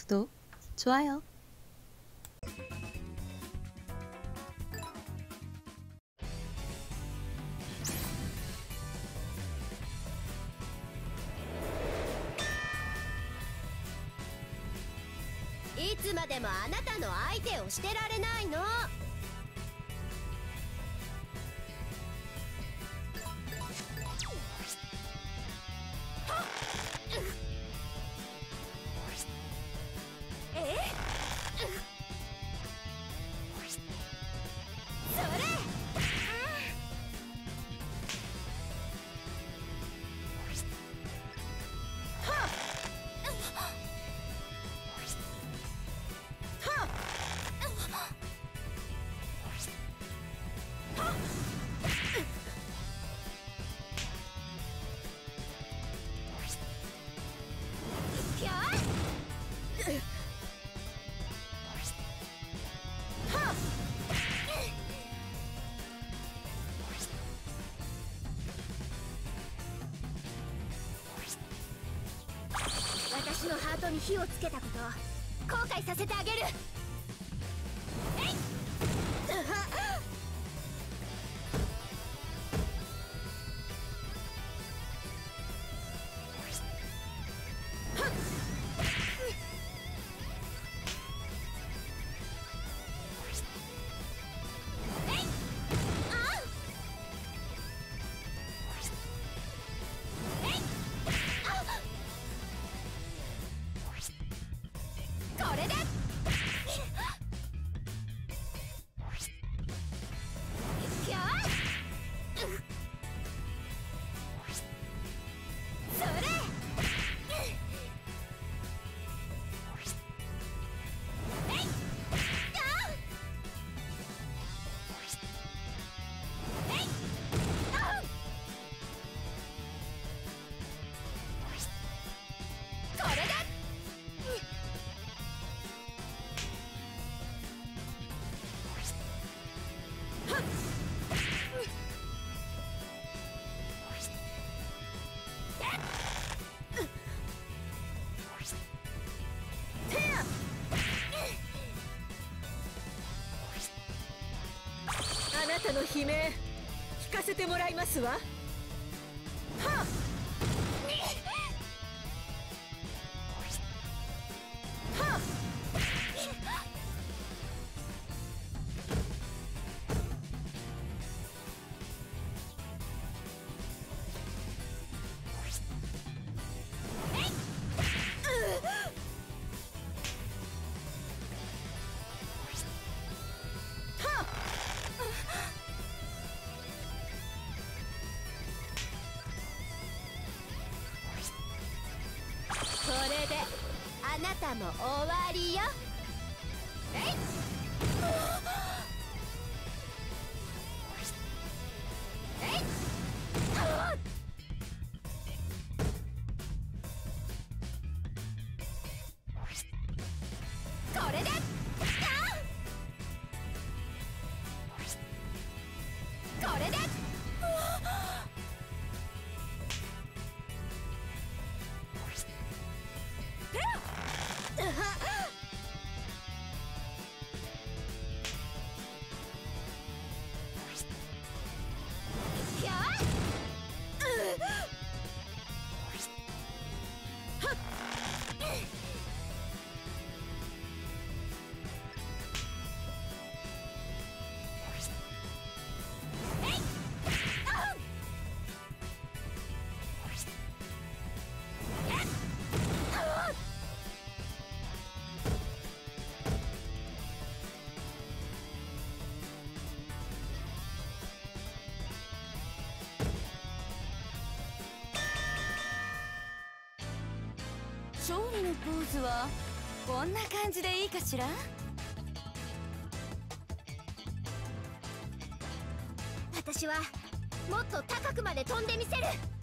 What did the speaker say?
구독, 좋아요. いつまでもあなたの相手をしてられないの。私のハートに火をつけたことを後悔させてあげる。えいこれであなたの悲鳴聞かせてもらいますわ。はっこれであなたも終わりよ。えいえいこれでこれで勝利のポーズはこんな感じでいいかしら。 私はもっと高くまで飛んでみせる。